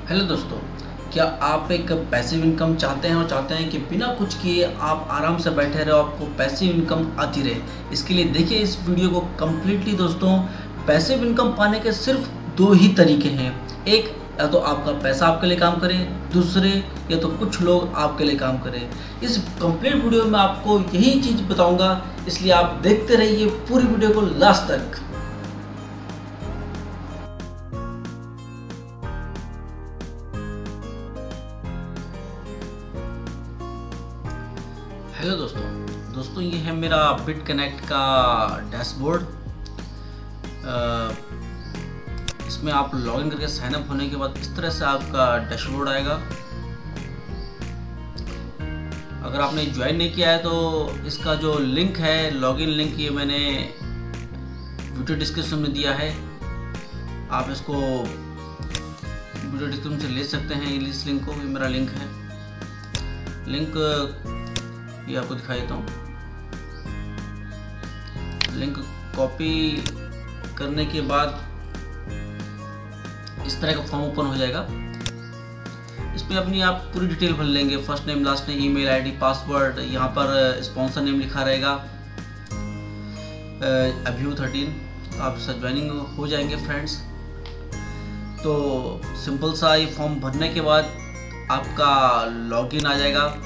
Hello दोस्तों, क्या आप एक पैसिव इनकम चाहते हैं और चाहते हैं कि बिना कुछ किए आप आराम से बैठे रहो, आपको पैसिव इनकम आती रहे। इसके लिए देखिए इस वीडियो को कम्प्लीटली। दोस्तों, पैसिव इनकम पाने के सिर्फ दो ही तरीके हैं। एक, या तो आपका पैसा आपके लिए काम करे, दूसरे या तो कुछ लोग आपके लिए काम करें। इस कंप्लीट वीडियो में आपको यही चीज़ बताऊंगा, इसलिए आप देखते रहिए पूरी वीडियो को लास्ट तक। हेलो दोस्तों, ये है मेरा बिट कनेक्ट का डैशबोर्ड। इसमें आप लॉगिन करके साइन अप होने के बाद इस तरह से आपका डैशबोर्ड आएगा। अगर आपने ज्वाइन नहीं किया है तो इसका जो लिंक है, लॉगिन लिंक, ये मैंने वीडियो डिस्क्रिप्शन में दिया है। आप इसको वीडियो डिस्क्रिप्शन से ले सकते हैं इस लिंक को। ये मेरा लिंक है। लिंक ये आपको दिखाई देता हूँ। लिंक कॉपी करने के बाद इस तरह का फॉर्म ओपन हो जाएगा। इसमें अपनी आप पूरी डिटेल भर लेंगे, first name, last name, email ID, password. यहाँ पर स्पॉन्सर नेम लिखा रहेगा, अभी 13। आप सब ज्वाइनिंग हो जाएंगे फ्रेंड्स। तो सिंपल सा ये फॉर्म भरने के बाद आपका लॉगिन आ जाएगा।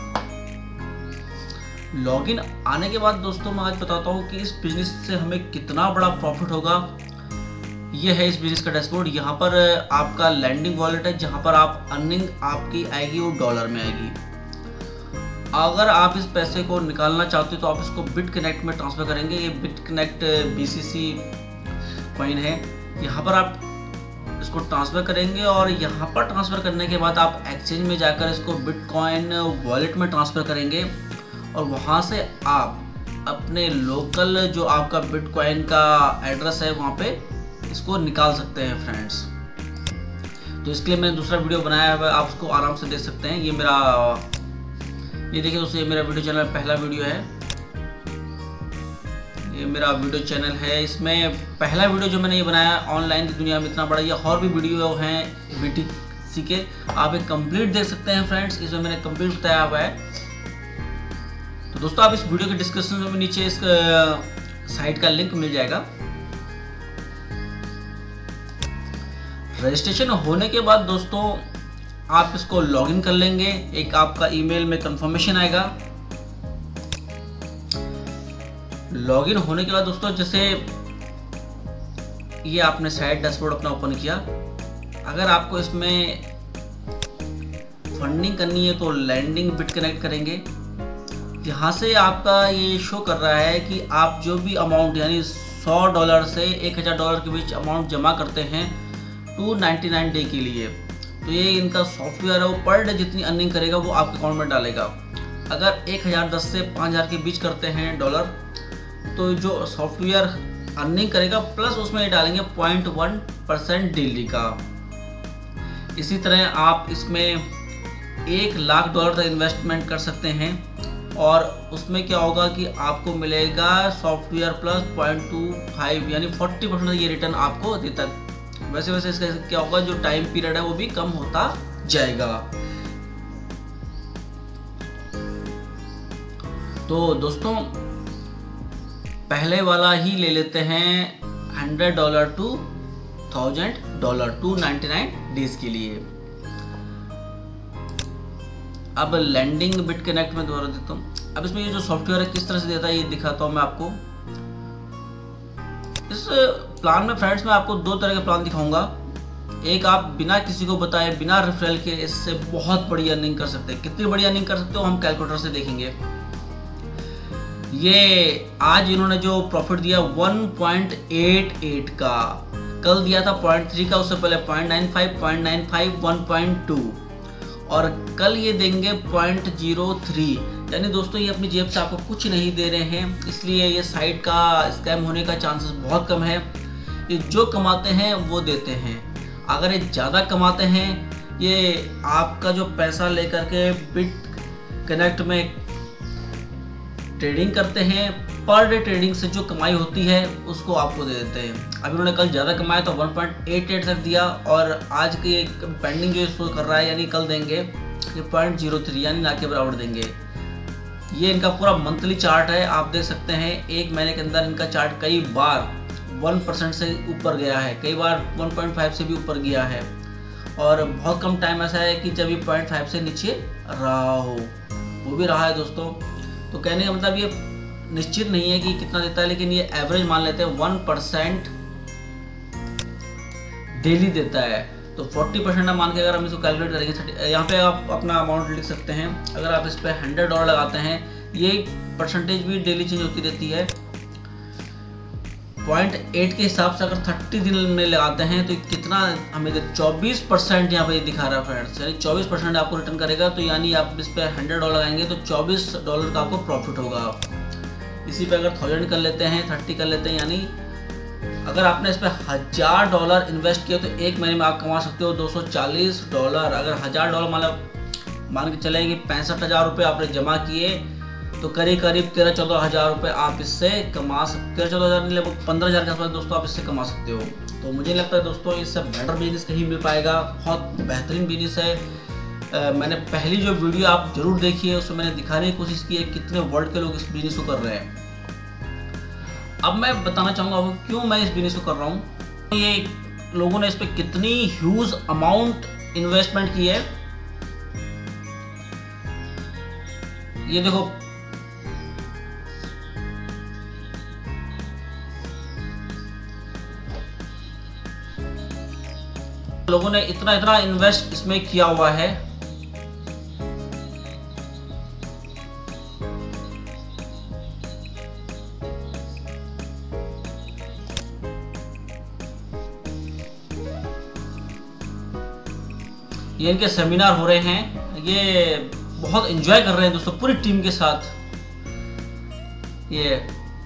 लॉगिन आने के बाद दोस्तों मैं आज बताता हूँ कि इस बिजनेस से हमें कितना बड़ा प्रॉफिट होगा। यह है इस बिजनेस का डैशबोर्ड। यहाँ पर आपका लैंडिंग वॉलेट है, जहाँ पर आप अर्निंग आपकी आएगी वो डॉलर में आएगी। अगर आप इस पैसे को निकालना चाहते हो तो आप इसको बिट कनेक्ट में ट्रांसफ़र करेंगे। ये बिट कनेक्ट BCC कॉइन है। यहाँ पर आप इसको ट्रांसफ़र करेंगे और यहाँ पर ट्रांसफ़र करने के बाद आप एक्सचेंज में जाकर इसको बिटकॉइन वॉलेट में ट्रांसफ़र करेंगे और वहाँ से आप अपने लोकल जो आपका बिटकॉइन का एड्रेस है वहाँ पे इसको निकाल सकते हैं फ्रेंड्स। तो इसके लिए मैंने दूसरा वीडियो बनाया है, आप उसको आराम से देख सकते हैं। ये देखिए दोस्तों, ये मेरा वीडियो चैनल पहला वीडियो है। ये मेरा वीडियो चैनल है। इसमें पहला वीडियो जो मैंने ये बनाया ऑनलाइन की दुनिया में इतना बड़ा, ये और भी वीडियो हैं BTC के, आप एक कंप्लीट देख सकते हैं फ्रेंड्स। इसमें मैंने कंप्लीट बताया हुआ है। तो दोस्तों, आप इस वीडियो के डिस्क्रिप्शन में नीचे इस साइट का लिंक मिल जाएगा। रजिस्ट्रेशन होने के बाद दोस्तों आप इसको लॉगिन कर लेंगे। एक आपका ईमेल में कंफर्मेशन आएगा। लॉगिन होने के बाद दोस्तों, जैसे ये आपने साइट डैशबोर्ड अपना ओपन किया, अगर आपको इसमें फंडिंग करनी है तो लैंडिंग बिट कनेक्ट करेंगे। यहाँ से आपका ये शो कर रहा है कि आप जो भी अमाउंट यानी $100 से $1000 के बीच अमाउंट जमा करते हैं 299 डे के लिए, तो ये इनका सॉफ्टवेयर है, वो पर डे जितनी अर्निंग करेगा वो आपके अकाउंट में डालेगा। अगर 1010 से 5000 के बीच करते हैं डॉलर, तो जो सॉफ्टवेयर अर्निंग करेगा प्लस उसमें ये डालेंगे 0.1% डेली का। इसी तरह आप इसमें $1 लाख तक इन्वेस्टमेंट कर सकते हैं और उसमें क्या होगा कि आपको मिलेगा सॉफ्टवेयर प्लस 0.25 यानी 40% ये रिटर्न आपको देता है। वैसे वैसे इसका क्या होगा, जो टाइम पीरियड है वो भी कम होता जाएगा। तो दोस्तों, पहले वाला ही ले लेते हैं $100 to $1000 299 डेज के लिए। अब लैंडिंग बिट कनेक्ट में दोबारा देता हूँ। अब इसमें ये जो सॉफ्टवेयर है किस तरह से देता है ये दिखाता हूँ मैं आपको। इस प्लान में फ्रेंड्स मैं आपको दो तरह के प्लान दिखाऊंगा। एक, आप बिना किसी को बताए, बिना रेफरल के इससे बहुत बड़ी अर्निंग कर सकते हैं। कितनी बड़ी अर्निंग कर सकते हो हम कैलकुलेटर से देखेंगे। ये आज इन्होंने जो प्रॉफिट दिया 1.88 का, कल दिया था 0.3 का, उससे पहले 0.95, 0.95, 1.2 और कल ये देंगे 0.03। यानी दोस्तों ये अपनी जेब से आपको कुछ नहीं दे रहे हैं, इसलिए ये साइट का स्कैम होने का चांसेस बहुत कम है। ये जो कमाते हैं वो देते हैं। अगर ये ज़्यादा कमाते हैं, ये आपका जो पैसा लेकर के बिट कनेक्ट में ट्रेडिंग करते हैं पर डे ट्रेडिंग से जो कमाई होती है उसको आपको दे देते हैं। अभी उन्होंने कल ज़्यादा कमाया तो 1.88 तक दिया, और आज के पेंडिंग जो शो कर रहा है यानी कल देंगे ये 0.03 यानी ना के बराबर देंगे। ये इनका पूरा मंथली चार्ट है, आप देख सकते हैं एक महीने के अंदर इनका चार्ट कई बार 1% से ऊपर गया है, कई बार 1.5 से भी ऊपर गया है, और बहुत कम टाइम ऐसा है कि जब ये 0.5 से नीचे रहा हो, वो भी रहा है दोस्तों। तो कहने का मतलब ये निश्चित नहीं है कि कितना देता है, लेकिन ये एवरेज मान लेते हैं 1% डेली देता है। तो 40% मान के अगर हम इसको कैलकुलेट करेंगे, यहाँ पे आप अपना अमाउंट लिख सकते हैं। अगर आप इस पे $100 लगाते हैं, ये परसेंटेज भी डेली चेंज होती रहती है। 0.8 के हिसाब से अगर 30 दिन में लगाते हैं तो कितना हमें 24% यहाँ पे दिखा रहा है फ्रेंड्स, यानी 24% आपको रिटर्न करेगा। तो यानी आप इस पे $100 लगाएंगे तो $24 का आपको प्रॉफिट होगा। इसी पे अगर 1000 कर लेते हैं, 30 कर लेते हैं, यानी अगर आपने इस पे $1000 इन्वेस्ट किया तो एक महीने में आप कमा सकते हो $240। अगर $1000 मतलब मान के चले कि 65,000 रुपये आपने जमा किए तो करीब 13-14 हज़ार रुपये आप इससे कमा सकते, 13-14 हज़ार नहीं लगभग 15,000 के आसपास दोस्तों आप इससे कमा सकते हो। तो मुझे लगता है दोस्तों इससे बेटर बिजनेस कहीं मिल पाएगा, बहुत बेहतरीन बिजनेस है। मैंने पहली जो वीडियो आप जरूर देखिए, उसमें मैंने दिखाने की कोशिश की है कितने वर्ल्ड के लोग इस बिजनेस को कर रहे हैं। अब मैं बताना चाहूँगा आपको क्यों मैं इस बिजनेस को कर रहा हूँ। ये लोगों ने इस पर कितनी ह्यूज अमाउंट इन्वेस्टमेंट की है, ये देखो। लोगों ने इतना इन्वेस्ट इसमें किया हुआ है। ये इनके सेमिनार हो रहे हैं, ये बहुत एंजॉय कर रहे हैं दोस्तों पूरी टीम के साथ। ये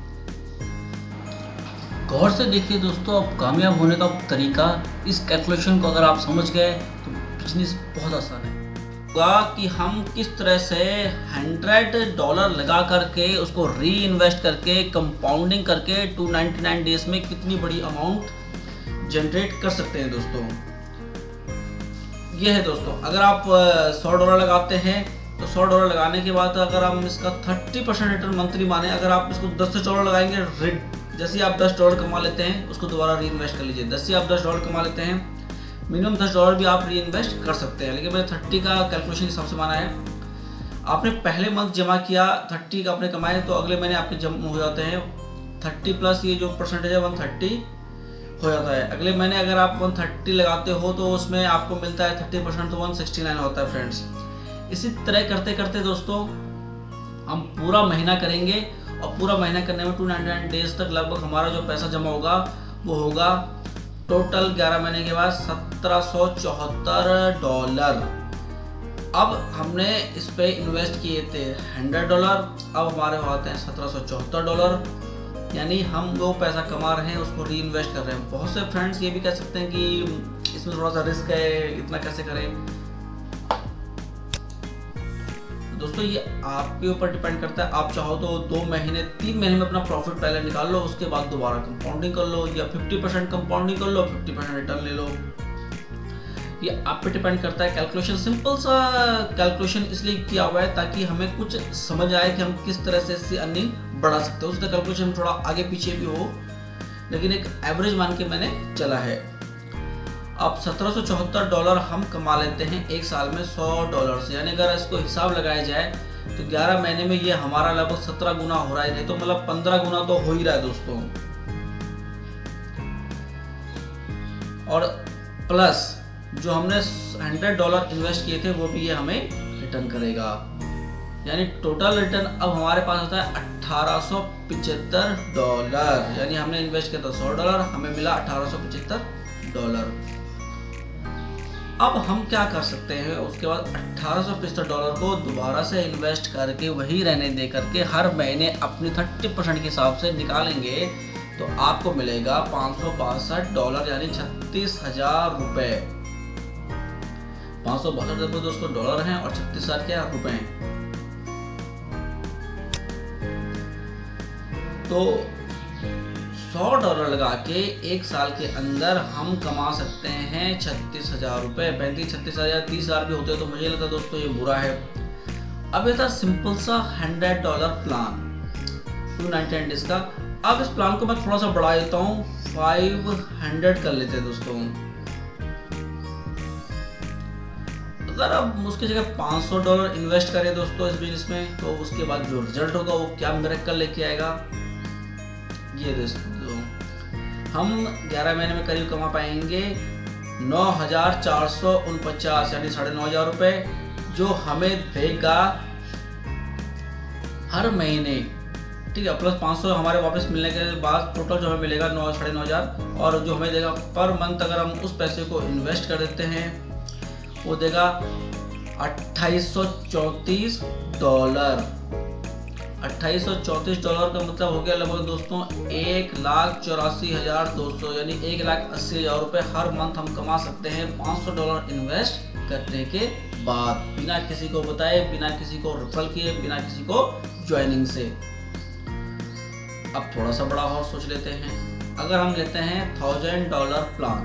गौर से देखिए दोस्तों, अब कामयाब होने का तरीका, इस कैलकुलेशन को अगर आप समझ गए तो बिजनेस बहुत आसान है। कि हम किस तरह से $100 लगा करके उसको री इन्वेस्ट करके कंपाउंडिंग करके 299 डेज में कितनी बड़ी अमाउंट जनरेट कर सकते हैं दोस्तों। ये है दोस्तों, अगर आप $100 लगाते हैं तो $100 लगाने के बाद अगर हम इसका 30% रिटर्न मंथली माने, अगर आप इसको 10 से $100 लगाएंगे, जैसे आप $10 कमा लेते हैं उसको दोबारा री इन्वेस्ट कर लीजिए। 10 से आप $10 कमा लेते हैं, मिनिमम $10 भी आप री इन्वेस्ट कर सकते हैं, लेकिन मैंने 30 का कैलकुलेशन हिसाब से माना है। आपने पहले मंथ जमा किया, 30 का आपने कमाए, तो अगले महीने आपके जमा हो जाते हैं 30 प्लस ये जो परसेंटेज है 130 हो जाता है। अगले महीने अगर आप 130 लगाते हो तो उसमें आपको मिलता है 30%, तो 169 होता है फ्रेंड्स। इसी तरह करते करते दोस्तों हम पूरा महीना करेंगे, और पूरा महीना करने में 299 डेज तक लगभग हमारा जो पैसा जमा होगा वो होगा टोटल 11 महीने के बाद $1774। अब हमने इस पे इन्वेस्ट किए थे $100, अब हमारे होते हैं $1774, यानी हम वो पैसा कमा रहे हैं उसको री इन्वेस्ट कर रहे हैं। बहुत से फ्रेंड्स ये भी कह सकते हैं कि इसमें थोड़ा सा रिस्क है, इतना कैसे करें। दोस्तों ये आपके ऊपर डिपेंड करता है, आप चाहो तो 2 महीने 3 महीने में अपना प्रॉफिट पहले निकाल लो, उसके बाद दोबारा कंपाउंडिंग कर लो, या 50% कंपाउंडिंग कर लो, 50% रिटर्न ले लो। ये आप पे डिपेंड करता है। कैलकुलेशन सिंपल सा कैलकुलेशन इसलिए किया हुआ है ताकि हमें कुछ समझ आए कि हम किस तरह से इससे अर्निंग बढ़ा सकते हो। उसका कैलकुलेशन थोड़ा आगे पीछे भी हो, लेकिन एक एवरेज मान के मैंने चला है। अब $1774 हम कमा लेते हैं एक साल में $100 से, यानी अगर इसको हिसाब लगाया जाए तो 11 महीने में ये हमारा लगभग 17 गुना हो रहा है, नहीं तो मतलब 15 गुना तो हो ही रहा है दोस्तों। और प्लस जो हमने $100 इन्वेस्ट किए थे वो भी ये हमें रिटर्न करेगा, यानी टोटल रिटर्न अब हमारे पास होता है $1875। यानी हमने इन्वेस्ट किया था $100, हमें मिला $1875। अब हम क्या कर सकते हैं, उसके बाद $1875 को दोबारा से इन्वेस्ट करके वही रहने दे करके हर महीने अपनी 30% के हिसाब से निकालेंगे तो आपको मिलेगा $562, यानी 36,000 रुपए। 562 दोस्तों डॉलर हैं और 36,000 क्या रुपए हैं। तो $100 लगा के एक साल के अंदर हम कमा सकते हैं 36,000 रुपये। 35-36,000 30,000 भी होते हैं तो मुझे लगता है दोस्तों ये बुरा है। अब ये था सिंपल सा $100 प्लान 299 डेज का। अब इस प्लान को मैं थोड़ा सा बढ़ा देता हूँ, 500 कर लेते हैं दोस्तों। अगर अब उसकी जगह $500 इन्वेस्ट करें दोस्तों इस बिजनेस में, तो उसके बाद जो रिजल्ट होगा वो क्या मिरेकल लेके आएगा। ये दोस्तों हम 11 महीने में करीब कमा पाएंगे 9,449 यानी 9,500 रुपये, जो हमें देगा हर महीने। ठीक है, प्लस 500 हमारे वापस मिलने के बाद टोटल जो हमें मिलेगा 9,500, और जो हमें देगा पर मंथ अगर हम उस पैसे को इन्वेस्ट कर देते हैं वो देगा $2,834। $2,834 का मतलब हो गया लगभग दोस्तों 1,84,200 यानी 1,80,000 रुपये हर मंथ हम कमा सकते हैं $500 इन्वेस्ट करने के बाद, बिना किसी को बताए, बिना किसी को रेफरल किए, बिना किसी को ज्वाइनिंग से। अब थोड़ा सा बड़ा और सोच लेते हैं। अगर हम लेते हैं $1,000 प्लान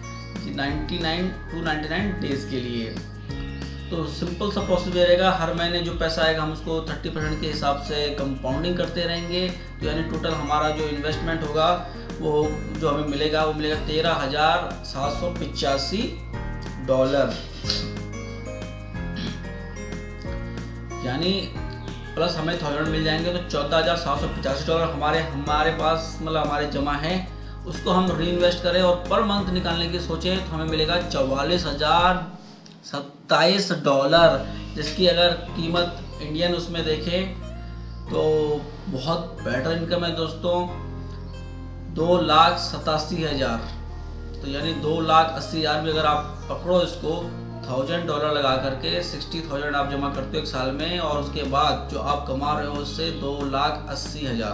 299 डेज के लिए, तो सिंपल सा प्रोसीजर रहेगा। हर महीने जो पैसा आएगा हम उसको 30% के हिसाब से कंपाउंडिंग करते रहेंगे, तो यानी टोटल हमारा जो इन्वेस्टमेंट होगा वो जो हमें मिलेगा वो मिलेगा $13,785, यानी प्लस हमें 1000 मिल जाएंगे तो $14,785 हमारे पास मतलब हमारे जमा है। उसको हम री इन्वेस्ट करें और पर मंथ निकालने की सोचें तो हमें मिलेगा $44,027, जिसकी अगर कीमत इंडियन उसमें देखें तो बहुत बेटर इनकम है दोस्तों। 2,87,000, तो यानी 2,80,000 भी अगर आप पकड़ो इसको $1,000 लगा करके 60,000 आप जमा करते हो एक साल में, और उसके बाद जो आप कमा रहे हो उससे 2,80,000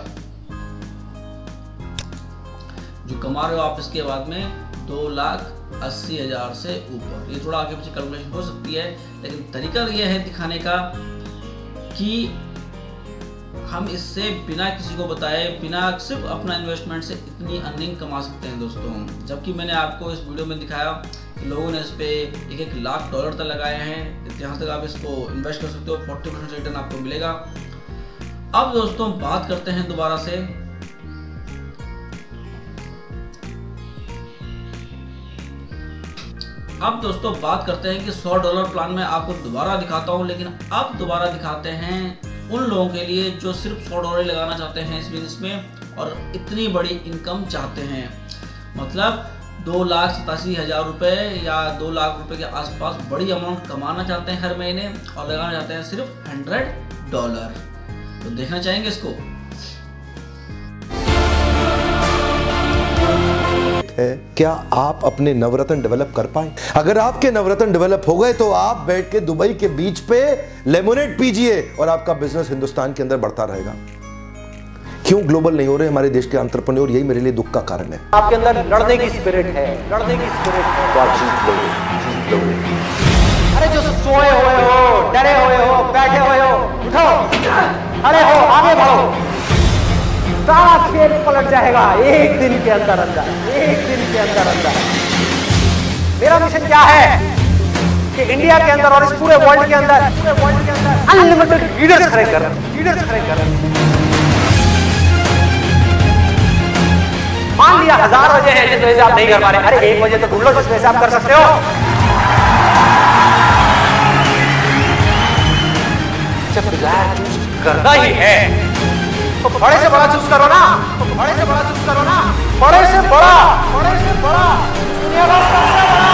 जो कमा रहे हो आप इसके बाद में 2,80,000 से ऊपर। ये थोड़ा आगे पीछे कैलकुलेशन हो सकती है, लेकिन तरीका ये है दिखाने का कि हम इससे बिना किसी को बताए, बिना सिर्फ अपना इन्वेस्टमेंट से इतनी अर्निंग कमा सकते हैं दोस्तों। जबकि मैंने आपको इस वीडियो में दिखाया कि लोगों ने इस पे $1 लाख तक लगाए हैं। यहाँ तक आप इसको इन्वेस्ट कर सकते हो, 40% रिटर्न आपको मिलेगा। अब दोस्तों बात करते हैं दोबारा से कि $100 प्लान में आपको दोबारा दिखाता हूँ, लेकिन अब दोबारा दिखाते हैं उन लोगों के लिए जो सिर्फ $100 लगाना चाहते हैं इस बिजनेस में और इतनी बड़ी इनकम चाहते हैं। मतलब 2,87,000 रुपये या 2 लाख रुपए के आसपास बड़ी अमाउंट कमाना चाहते हैं हर महीने और लगाना चाहते हैं सिर्फ $100। तो देखना चाहेंगे इसको। है क्या आप अपने नवरत्न डेवलप कर पाए? अगर आपके नवरत्न डेवलप हो गए तो आप बैठ के दुबई के बीच पे लेमोनेड पीजिए और आपका बिजनेस हिंदुस्तान के अंदर बढ़ता रहेगा। क्यों ग्लोबल नहीं हो रहे हमारे देश के एंटरप्रेन्योर? यही मेरे लिए दुख का कारण है। आपके अंदर लड़ने की स्पिरिट है, लड़ने की स्पिरिट है तो आप जीत लोगे। अरे जो सोए हुए हो, डरे हुए हो, बैठे हुए हो, उठो, खड़े हो, आगे बढ़ो। सारा खेल पलट जाएगा एक दिन के अंदर अंदर, एक दिन के अंदर अंदर। मेरा मिशन क्या है कि इंडिया के अंदर और इस पूरे वर्ल्ड के अंदर अनलिमिटेड लीडर्स खड़े कर, लीडर्स खड़े कर। मान लिया 1000 वजह है जिस वजह से आप नहीं कर पा रहे, अरे 1 वजह तो ढूंढ लो जिस वजह से आप कर सकते हो। जब डिजायर करना ही है तो बड़े से बड़ा चूज करो ना, बड़े से बड़ा चूज करो ना, बड़े से बड़ा, बड़े से बड़ा, दुनिया का सबसे बड़ा।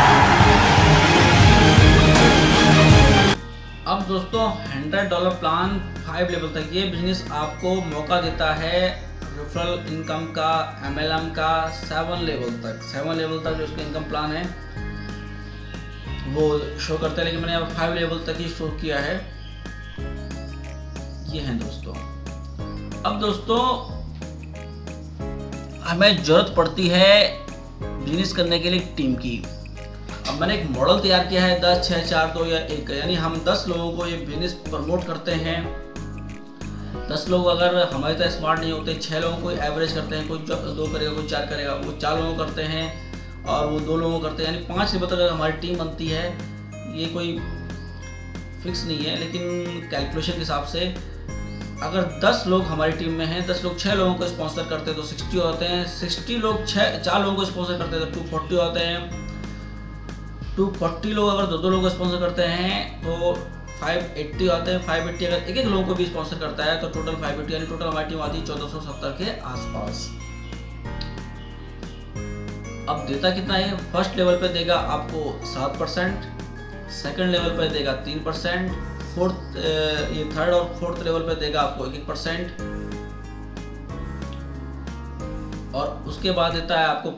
अब दोस्तों $100 प्लान 5 लेवल तक ये बिजनेस आपको मौका देता है रेफरल इनकम का, MLM का 7 लेवल तक। 7 लेवल तक जो उसका इनकम प्लान है वो शो करते हैं, लेकिन मैंने अब 5 लेवल तक ही शो किया है। ये है दोस्तों। अब दोस्तों हमें जरूरत पड़ती है बिजनेस करने के लिए टीम की। अब मैंने एक मॉडल तैयार किया है 10, 6, 4, 2 या 1, यानी हम 10 लोगों को ये बिजनेस प्रमोट करते हैं। 10 लोग अगर हमारी तरह स्मार्ट नहीं होते, 6 लोगों को एवरेज करते हैं, कोई 2 करेगा, कोई 4 करेगा, वो 4 लोगों करते हैं और वो 2 लोगों करते हैं, यानी 5 लेवल तक अगर हमारी टीम बनती है, ये कोई फिक्स नहीं है, लेकिन कैलकुलेशन के हिसाब से अगर 10 लोग हमारी टीम में हैं, 10 लोग 6 लोगों को स्पॉन्सर करते हैं तो 60 होते हैं, 60 लोग 4 लोगों को स्पॉन्सर करते हैं तो 240 होते हैं, 240 लोग अगर 2 लोगों को स्पॉन्सर करते हैं तो 580 होते हैं, 580 अगर एक लोगों को भी स्पॉन्सर करता है तो टोटल 580, यानी टोटल हमारी टीम आती है 1470 के आसपास। अब देता कितना है? फर्स्ट लेवल पे देगा आपको 7%, सेकंड लेवल पे देगा 3%, ये थर्ड और फोर्थ लेवल पे देगा आपको 1% और उसके बाद देता है आपको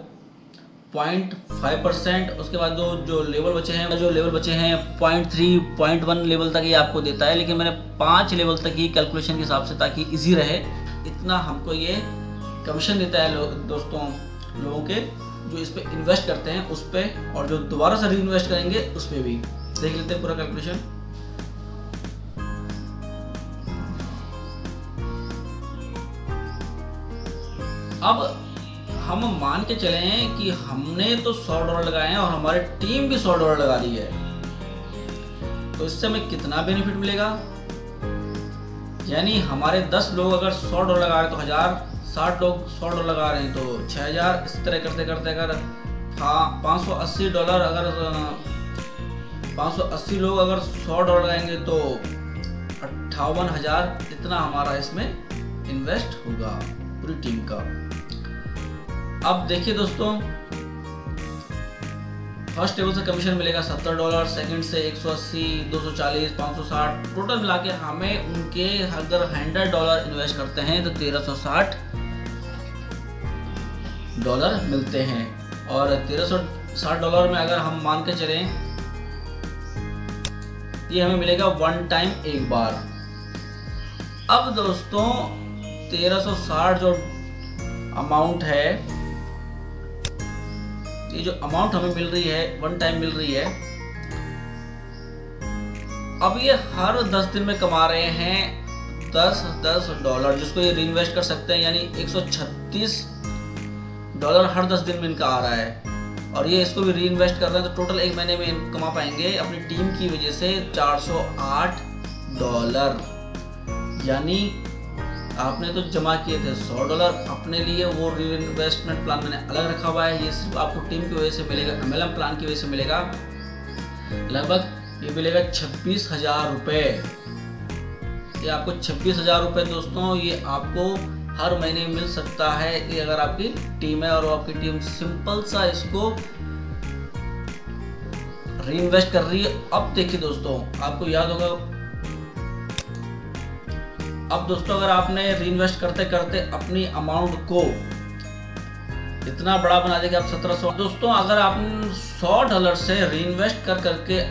0.5%। उसके बाद जो लेवल बचे हैं 0.3, 0.1 लेवल तक ये आपको देता है, लेकिन मैंने 5 लेवल तक ही कैलकुलेशन के हिसाब से, ताकि इजी रहे, इतना हमको ये कमीशन देता है दोस्तों लोगों के जो इस पे इन्वेस्ट करते हैं उस पे, और जो दोबारा से री इन्वेस्ट करेंगे उस पे भी। देख लेते हैं पूरा कैलकुलेशन। अब हम मान के चले हैं कि हमने तो $100 लगाए हैं और हमारी टीम भी $100 लगा रही है, तो इससे हमें कितना बेनिफिट मिलेगा? यानी हमारे 10 लोग अगर $100 लगा रहे हैं तो 1000, 60 लोग $100 लगा रहे हैं तो 6000, इस तरह करते करते अगर $580 अगर 580 लोग अगर $100 लगाएंगे तो 58,000 इतना हमारा इसमें इन्वेस्ट होगा पूरी टीम का। अब देखिए दोस्तों, फर्स्ट टेबल से कमीशन मिलेगा $70, सेकंड से 180, 240, 560, टोटल मिला के हमें उनके अगर $100 इन्वेस्ट करते हैं तो $1360 मिलते हैं। और $1360 में अगर हम मान के चलें, ये हमें मिलेगा वन टाइम, एक बार। अब दोस्तों 1360 जो अमाउंट है, ये जो अमाउंट हमें मिल रही है वन टाइम मिल रही है, अब ये हर 10 दिन में कमा रहे हैं $10 जिसको ये रीइन्वेस्ट कर सकते हैं, यानी $136 हर 10 दिन में इनका आ रहा है, और ये इसको भी रीइन्वेस्ट कर रहे हैं तो टोटल एक महीने में कमा पाएंगे अपनी टीम की वजह से $408। यानी आपने तो जमा किए थे $100 अपने लिए, वो रीइन्वेस्टमेंट प्लान मैंने अलग रखा हुआ है, ये सिर्फ आपको टीम की वजह से मिलेगा, MLM प्लान की वजह से मिलेगा। लगभग ये मिलेगा 26,000 रुपये। ये आपको 26,000 रुपये दोस्तों, ये आपको हर महीने मिल सकता है, ये अगर आपकी टीम है और आपकी टीम सिंपल सा इसको रीइन्वेस्ट कर रही है। अब देखिए दोस्तों, आपको याद होगा, अब दोस्तों अगर आपने रीइन्वेस्ट करते करते अपनी अमाउंट को इतना बड़ा बना देगा आप 1700, दोस्तों अगर आप $100 से रीइन्वेस्ट कर करके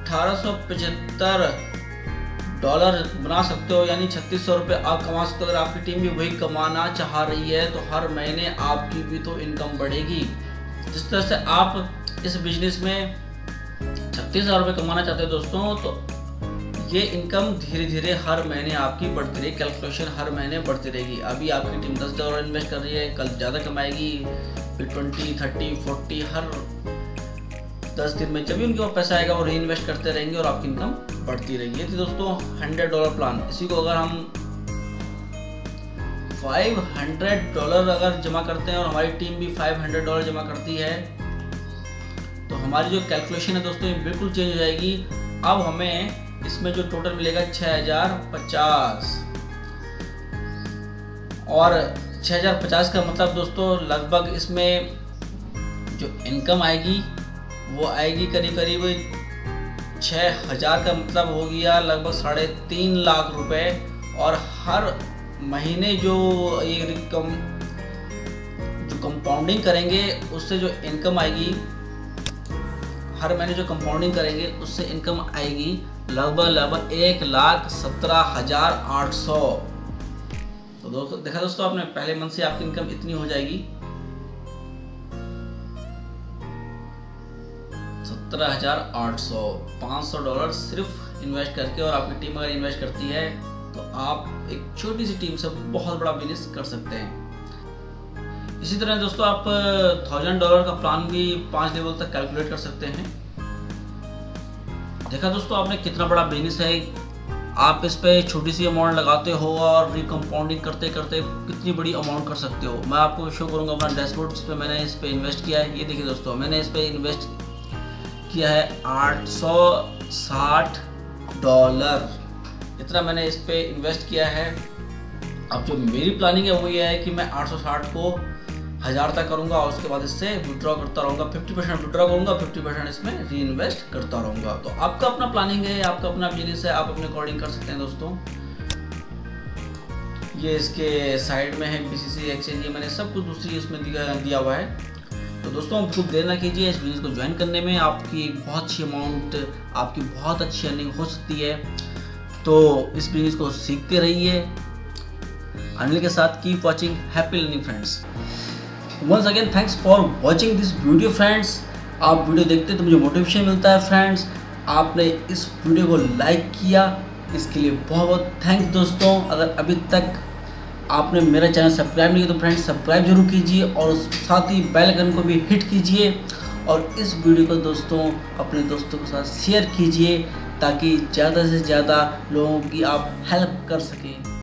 $1875 बना सकते हो, यानी 3600 रुपये आप कमा सकते हो। अगर आपकी टीम भी वही कमाना चाह रही है तो हर महीने आपकी भी तो इनकम बढ़ेगी। जिस तरह से आप इस बिजनेस में 36,000 रुपये कमाना चाहते हो दोस्तों, तो ये इनकम धीरे धीरे हर महीने आपकी बढ़ती रहेगी, कैलकुलेशन हर महीने बढ़ती रहेगी। अभी आपकी टीम $10 इन्वेस्ट कर रही है, कल ज़्यादा कमाएगी, फिर 20, 30, 40 हर 10 दिन में जब भी उनके पास पैसा आएगा वो रीइन्वेस्ट करते रहेंगे और आपकी इनकम बढ़ती रहेगी। ये थी दोस्तों $100 प्लान। इसी को अगर हम $500 अगर जमा करते हैं और हमारी टीम भी $500 जमा करती है तो हमारी जो कैलकुलेशन है दोस्तों ये बिल्कुल चेंज हो जाएगी। अब हमें इसमें जो टोटल मिलेगा 6050, और 6050 का मतलब दोस्तों लगभग इसमें जो इनकम आएगी वो आएगी करीब करीब 6000 का मतलब हो गया लगभग 3.5 लाख रुपए। और हर महीने जो ये जो कंपाउंडिंग करेंगे उससे जो इनकम आएगी, हर महीने जो कंपाउंडिंग करेंगे उससे इनकम आएगी लगभग 1,17,800। तो दोस्तों देखा दोस्तों आपने, पहले मंथ से आपकी इनकम इतनी हो जाएगी 17,800, $500 सिर्फ इन्वेस्ट करके। और आपकी टीम अगर इन्वेस्ट करती है तो आप एक छोटी सी टीम से बहुत बड़ा बिजनेस कर सकते हैं। इसी तरह दोस्तों आप $1000 का प्लान भी 5 लेवल तक कैलकुलेट कर सकते हैं। देखा दोस्तों आपने कितना बड़ा बिजनेस है। आप इस पे छोटी सी अमाउंट लगाते हो और रिकम्पाउंडिंग करते करते कितनी बड़ी अमाउंट कर सकते हो। मैं आपको शो करूंगा अपना डैशबोर्ड जिस पे मैंने इस पे इन्वेस्ट किया है। ये देखिए दोस्तों, मैंने इस पे इन्वेस्ट किया है $860, इतना मैंने इस पे इन्वेस्ट किया है। अब जो मेरी प्लानिंग है वो ये है कि मैं 860 को 1000 तक करूंगा और उसके बाद इससे विड्रॉ करता रहूँगा। 50% विड्रॉ करूँगा, 50% इसमें री इन्वेस्ट करता रहूँगा। तो आपका अपना प्लानिंग है, आपका अपना बिजनेस है, आप अपने अकॉर्डिंग कर सकते हैं दोस्तों। ये इसके साइड में है BCC एक्सचेंज, ये मैंने सब कुछ दूसरी इसमें दिया हुआ है। तो दोस्तों कुछ देर ना कीजिए, इस बिजनेस को ज्वाइन करने में आपकी बहुत अच्छी अमाउंट, आपकी बहुत अच्छी अर्निंग हो सकती है। तो इस बिजनेस को सीखते रहिए। अनिल के साथ keep watching, happy learning friends. Once again thanks for watching this video friends। आप वीडियो देखते हैं तो मुझे मोटिवेशन मिलता है फ्रेंड्स। आपने इस वीडियो को लाइक किया, इसके लिए बहुत बहुत थैंक्स दोस्तों। अगर अभी तक आपने मेरा चैनल सब्सक्राइब नहीं किया तो फ्रेंड्स सब्सक्राइब जरूर कीजिए और साथ ही बेल आइकन को भी हिट कीजिए और इस वीडियो को दोस्तों अपने दोस्तों के साथ शेयर कीजिए ताकि ज़्यादा से ज़्यादा लोगों की आप हेल्प कर सकें।